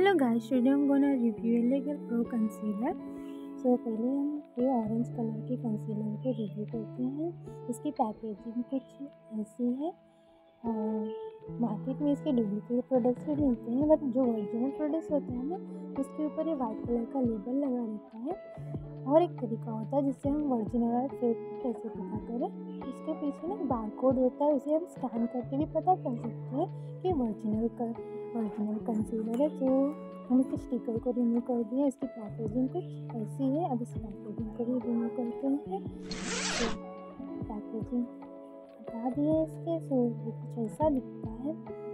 Hello guys, today हम gonna review एलेगल pro concealer. So पहले हम ये ऑरेंज कलर के कंसीलर को रिव्यू करते हैं। इसकी पैकेजिंग कुछ ऐसी है और मार्केट में इसके डुप्लीकेट प्रोडक्ट्स भी मिलते हैं, बट जो ओरिजिनल प्रोडक्ट्स होते हैं ना, उसके ऊपर ये वाइट कलर का लेबल लगा रहता है। और एक तरीका होता है जिससे हम ओरिजिनल और फेक कैसे पता करें। इसके पीछे ना बारकोड होता है, उसे हम स्कैन करके भी पता कर सकते हैं कि ओरिजिनल कंसीलर है। तो हम इसके स्टिकर को रिमूव कर दिए। इसकी पैकेजिंग कुछ ऐसी है। अब इस पैकेजिंग को भी रिमूव करते हैं। तो पैकेजिंग हटा दिए इसके, सो वो कुछ ऐसा दिखता है।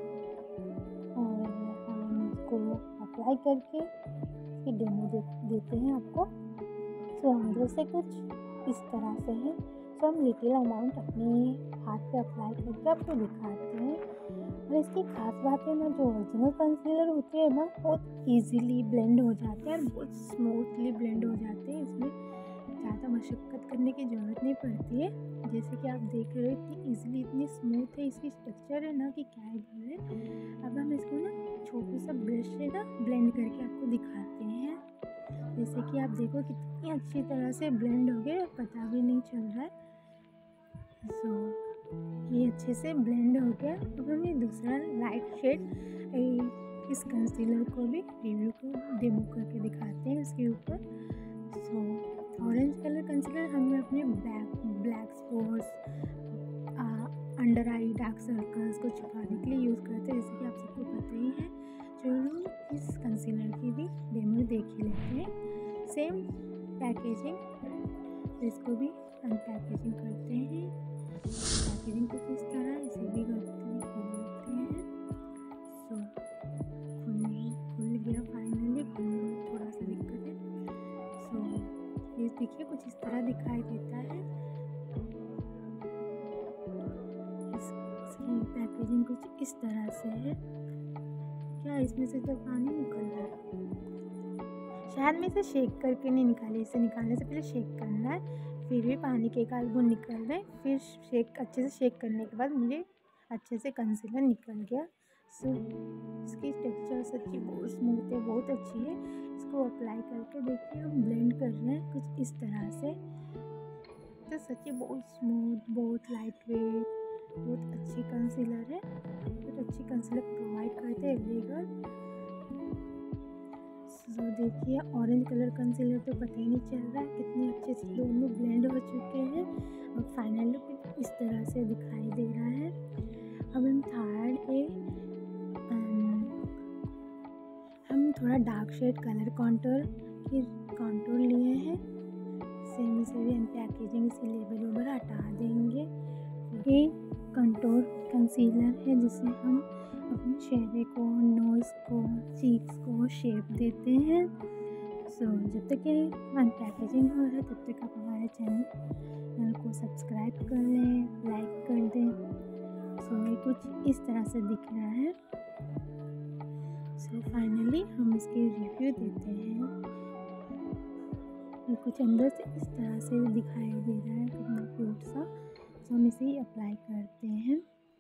और हम इसको अप्लाई करके इसकी डेमो देते हैं आपको। सो अंदर से कुछ इस तरह से है। सो हम लिटिल अमाउंट अपने हाथ पे अप्लाई करके आपको दिखाते हैं। और इसकी खास बात है ना, जो ओरिजिनल कंसीलर होते हैं ना, बहुत इजीली ब्लेंड हो जाते हैं और बहुत स्मूथली ब्लेंड हो जाते हैं। इसमें ज़्यादा मशक्क़त करने की ज़रूरत नहीं पड़ती है। जैसे कि आप देख रहे हो, इतनी इजीली, इतनी स्मूथ है इसकी स्ट्रक्चर है ना कि क्या ही बोले। अब हम इसको ना छोटे सा ब्रश से ना ब्लेंड करके आपको दिखाते हैं। जैसे कि आप देखो कितनी अच्छी तरह से ब्लेंड हो गए, पता भी नहीं चल रहा है। सो ये अच्छे से ब्लेंड हो गया। अब हम ये दूसरा लाइट शेड इस कंसीलर को भी रिव्यू को डेमो करके दिखाते हैं इसके ऊपर। सो ऑरेंज कलर कंसीलर हमने अपने black spots, under eye dark circles को छुपाने के लिए यूज़ करते हैं, जैसे कि आप सबको पता ही है। चलो इस कंसीलर की भी डेमो देख ही लेते हैं। सेम पैकेजिंग, तो इसको भी अनपैकेजिंग करते हैं। पैकेजिंग कुछ इस तरह, इसे भी खोलते हैं। सो खुल गया फाइनली। खुलने में थोड़ा सा दिक्कत है। सो ये देखिए कुछ इस तरह दिखाई देता है। इसकी पैकेजिंग कुछ इस तरह से है। क्या इसमें से तो पानी निकल रहा है? शायद मैं इसे शेक करके नहीं निकाली। इसे निकालने से पहले शेक करना है, फिर भी पानी के एक आध बूंद निकल रहे। फिर अच्छे से शेक करने के बाद मुझे अच्छे से कंसीलर निकल गया। सो इसकी टेक्सचर सच्ची बहुत स्मूथ है, बहुत अच्छी है। इसको अप्लाई करके देखिए, हम ब्लेंड कर रहे हैं कुछ इस तरह से। तो सच्ची बहुत स्मूथ, बहुत लाइट वेट, बहुत अच्छी कंसीलर है। बहुत अच्छी कंसीलर प्रोवाइड करते हैं एलेगल। तो देखिए ऑरेंज कलर कंसीलर तो पता ही नहीं चल रहा है, कितने अच्छे से दोनों ब्लेंड हो चुके हैं। और फाइनल लुक इस तरह से दिखाई दे रहा है। अब हम हम थोड़ा डार्क शेड कलर कॉन्टूर लिए हैं। सेम इसे भी हम पैकेजिंग से लेबल वगैरह हटा देंगे। ये कंटूर कंसीलर है जिससे हम अपने चेहरे को, नोज़ को, चीक्स को शेप देते हैं। सो जब तक ये अनपैकेजिंग हो रहा है, तब तक आप हमारे चैनल को सब्सक्राइब कर लें, लाइक कर दें। सो ये कुछ इस तरह से दिख रहा है। सो फाइनली हम इसकी रिव्यू देते हैं। ये कुछ अंदर से इस तरह से दिखाई दे रहा है, कितना क्यूट सा। सो हम इसे ही अप्लाई करते हैं।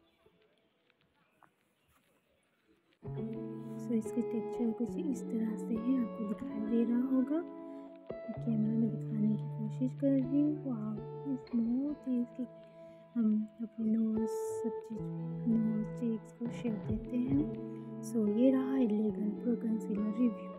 सो इसकी टेक्सचर कुछ इस तरह से है, आपको दिखाई दे रहा होगा। कैमरा में दिखाने की कोशिश कर रही हूँ। वाह, स्मूथ है इसकी। हम अपने नोज़ चीक्स को शेप देते हैं। सो ये रहा एलेगल प्रो कंसीलर रिव्यू।